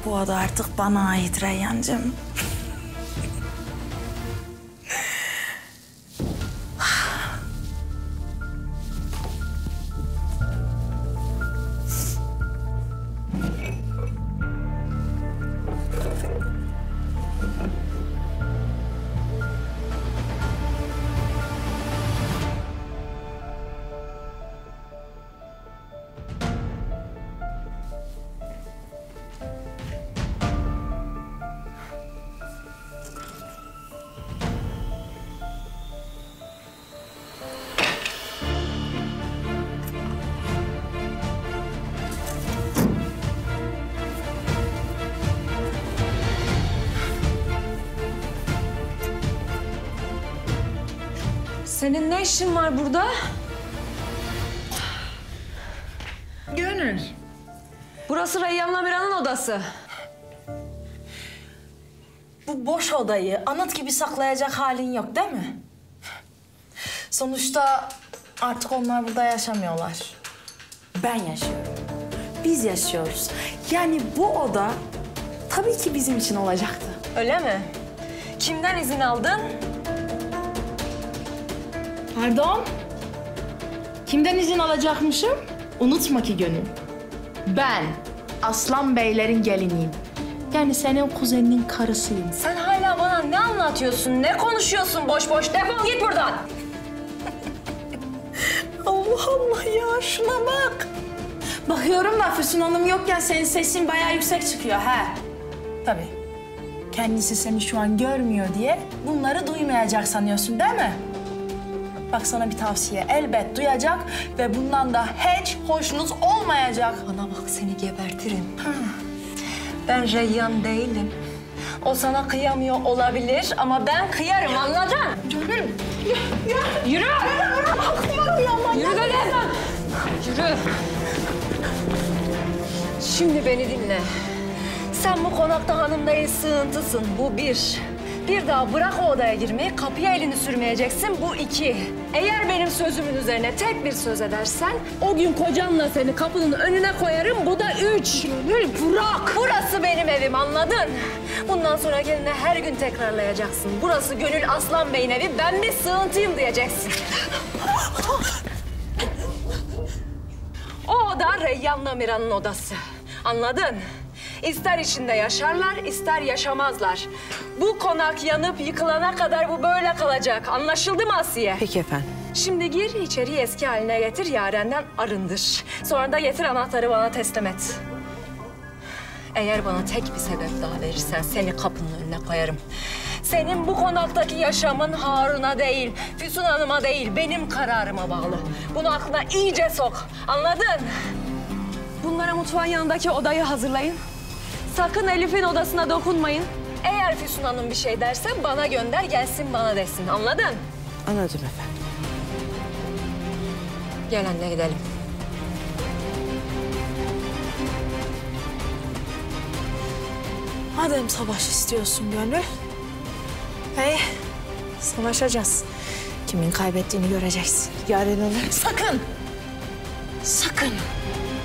Bu oda artık bana ait Reyhancığım. Senin ne işin var burada? Gönül. Burası Reyyan'la Mira'nın odası. Bu boş odayı anıt gibi saklayacak halin yok değil mi? Sonuçta artık onlar burada yaşamıyorlar. Ben yaşıyorum. Biz yaşıyoruz. Yani bu oda tabii ki bizim için olacaktı. Öyle mi? Kimden izin aldın? Pardon? Kimden izin alacakmışım? Unutma ki Gönül. Ben Aslan Beylerin geliniyim. Yani senin kuzeninin karısıyım. Sen hala bana ne anlatıyorsun, ne konuşuyorsun boş boş? Defol git buradan! Allah Allah ya, şuna bak. Bakıyorum da Füsun Hanım yokken senin sesin bayağı yüksek çıkıyor ha. Tabii. Kendisi seni şu an görmüyor diye bunları duymayacak sanıyorsun değil mi? Bak sana bir tavsiye. Elbet duyacak ve bundan da hiç hoşnut olmayacak. Bana bak seni gebertirim. Ben Reyyan değilim. O sana kıyamıyor olabilir ama ben kıyarım, anladın? Gönül. Yürü! Yürü dedim! Yürü! Şimdi beni dinle. Sen bu konakta hanım değil, sığıntısın. Bu bir. Bir daha bırak o odaya girmeyi, kapıya elini sürmeyeceksin. Bu iki. Eğer benim sözümün üzerine tek bir söz edersen... ...o gün kocanla seni kapının önüne koyarım. Bu da üç. Gönül bırak! Burası benim evim, anladın? Bundan sonra kendine her gün tekrarlayacaksın. Burası Gönül Aslan Bey'in evi, ben bir sığıntıyım diyeceksin. O oda Reyyan'la Mira'nın odası. Anladın? İster içinde yaşarlar, ister yaşamazlar. Bu konak yanıp yıkılana kadar bu böyle kalacak. Anlaşıldı mı Asiye? Peki efendim. Şimdi gir, içeriği eski haline getir, Yaren'den arındır. Sonra da getir anahtarı bana teslim et. Eğer bana tek bir sebep daha verirsen seni kapının önüne koyarım. Senin bu konaktaki yaşamın Harun'a değil, Füsun Hanım'a değil, benim kararıma bağlı. Bunu aklına iyice sok, anladın? Bunlara mutfağın yanındaki odayı hazırlayın. Sakın Elif'in odasına dokunmayın. Eğer Füsun Hanım bir şey derse bana gönder, gelsin bana desin. Anladın? Anladım efendim. Gel anne gidelim. Madem savaş istiyorsun Gönül. Hey, savaşacağız. Kimin kaybettiğini göreceksin. Yaren Hanım. Sakın! Sakın!